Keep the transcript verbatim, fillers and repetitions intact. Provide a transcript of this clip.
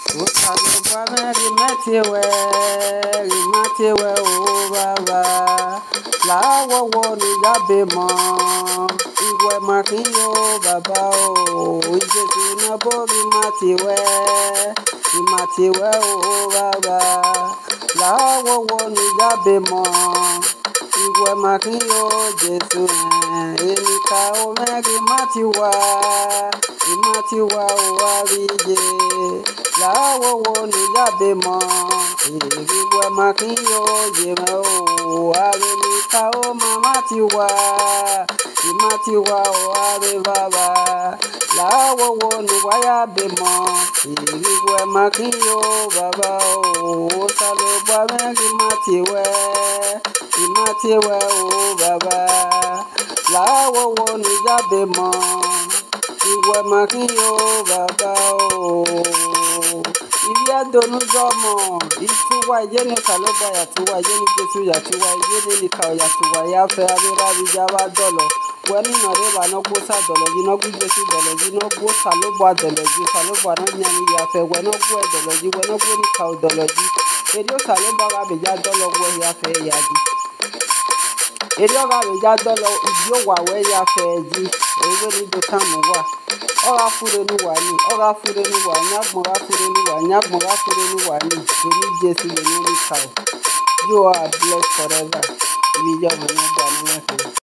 Usalubana rimatiwe, rimatiwe o baba. Lawo wo ni jabe mo, iwe makiyo baba o. Ijesu na bo rimatiwe, rimatiwe o baba. Lawo wo ni jabe mo, iwe makiyo Jesu eh. Enika o me rimatiwa, rimatiwa o arije. Lawo wo ni jabe mo, iwe makiyo jeme o. Are mi ka o mama tiwa, ima tiwa o are baba. Lawo wo ni waya be mo, iwe makiyo baba o. Salo bwa me ima tiwe, ima tiwe o baba. Lawo wo ni jabe mo, iwe makiyo baba o. Ibi adonu zomo ituwa yeni saloba ya tuwa yeni Jesu ya tuwa yeni nikao ya tuwa ya fe abira bijaba dolo wani no reba no gbosa dolo ji no gbu Jesu dolo ji no gbo saloba dolo ji saloba no nyani ya fe we no gbo dolo ji we no gbo nikao dolo ji edio saloba ga bija dolo we ya fe ya ji edio ga bija dolo idio wa we ya fe ji ewe ni do tamu wa Oga fure nu wani, oga fure nu wani, agbon ga fure nu wani, agbon ga fure nu wani. Emi Jesu le ni cow. You are blessed forever. Ibi jẹ́ ọmọ náà dá ní mẹ́fẹ̀ẹ́.